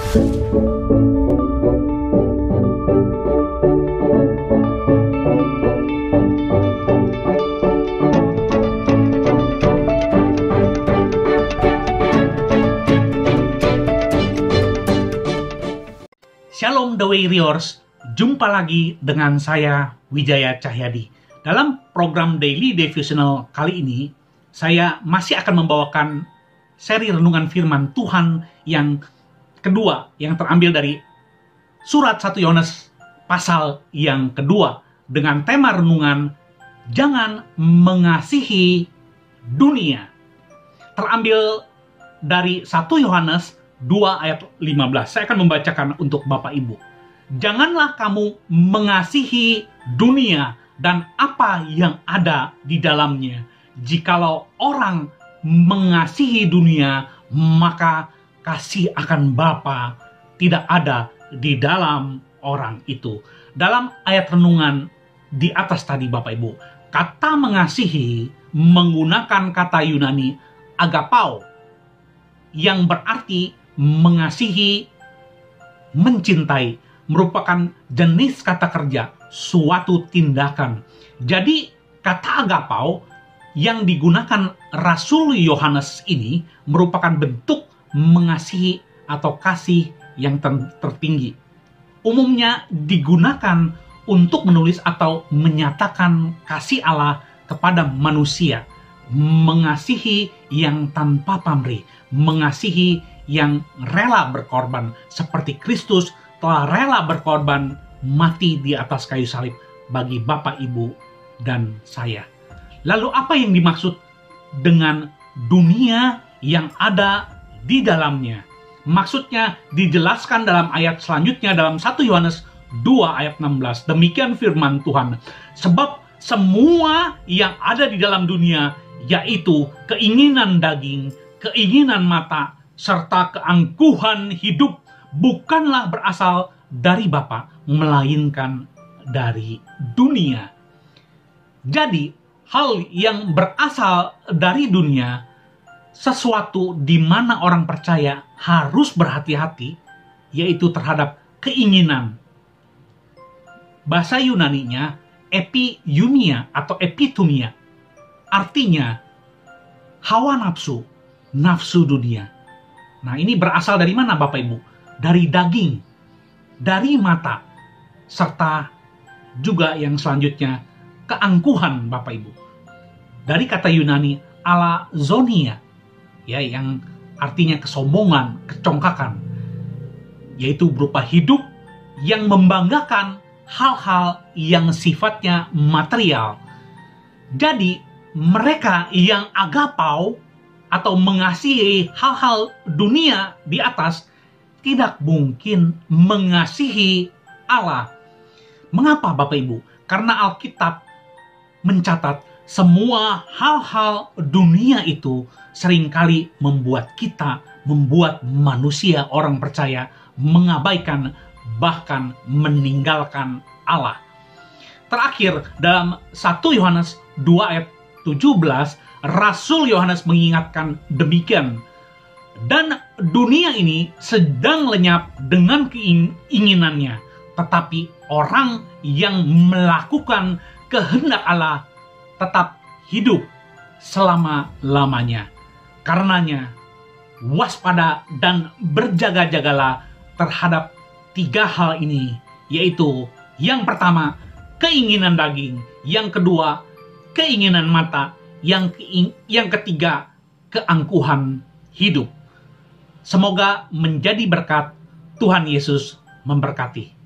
Shalom The Warriors, jumpa lagi dengan saya Wijaya Cahyadi. Dalam program Daily Devotional kali ini, saya masih akan membawakan seri renungan firman Tuhan yang kedua, yang terambil dari surat 1 Yohanes pasal yang kedua, dengan tema renungan Jangan Mengasihi Dunia. Terambil dari 1 Yohanes 2 ayat 15. Saya akan membacakan untuk Bapak Ibu. Janganlah kamu mengasihi dunia dan apa yang ada di dalamnya. Jikalau orang mengasihi dunia, maka kasih akan Bapa tidak ada di dalam orang itu. Dalam ayat renungan di atas tadi Bapak Ibu, kata mengasihi menggunakan kata Yunani agapao, yang berarti mengasihi, mencintai, merupakan jenis kata kerja, suatu tindakan. Jadi kata agapao yang digunakan Rasul Yohanes ini merupakan bentuk mengasihi atau kasih yang tertinggi. Umumnya digunakan untuk menulis atau menyatakan kasih Allah kepada manusia, mengasihi yang tanpa pamrih, mengasihi yang rela berkorban, seperti Kristus telah rela berkorban mati di atas kayu salib bagi Bapak, Ibu, dan saya. Lalu apa yang dimaksud dengan dunia yang ada di dalamnya? Maksudnya dijelaskan dalam ayat selanjutnya dalam 1 Yohanes 2 ayat 16. Demikian firman Tuhan. Sebab semua yang ada di dalam dunia, yaitu keinginan daging, keinginan mata, serta keangkuhan hidup, bukanlah berasal dari Bapa, melainkan dari dunia. Jadi, hal yang berasal dari dunia, sesuatu di mana orang percaya harus berhati-hati, yaitu terhadap keinginan. Bahasa Yunaninya epiyumia atau epitumia, artinya hawa nafsu, nafsu dunia. Nah, ini berasal dari mana Bapak Ibu? Dari daging, dari mata, serta juga yang selanjutnya keangkuhan Bapak Ibu. Dari kata Yunani alazonia, ya, yang artinya kesombongan, kecongkakan, yaitu berupa hidup yang membanggakan hal-hal yang sifatnya material. Jadi mereka yang agapao atau mengasihi hal-hal dunia di atas tidak mungkin mengasihi Allah. Mengapa Bapak Ibu? Karena Alkitab mencatat semua hal-hal dunia itu seringkali membuat manusia, orang percaya, mengabaikan bahkan meninggalkan Allah. Terakhir, dalam 1 Yohanes 2 ayat 17, Rasul Yohanes mengingatkan demikian. Dan dunia ini sedang lenyap dengan keinginannya, tetapi orang yang melakukan kehendak Allah tetap hidup selama-lamanya. Karenanya, waspada dan berjaga-jagalah terhadap 3 hal ini, yaitu yang pertama, keinginan daging, yang kedua, keinginan mata, yang ketiga, keangkuhan hidup. Semoga menjadi berkat. Tuhan Yesus memberkati.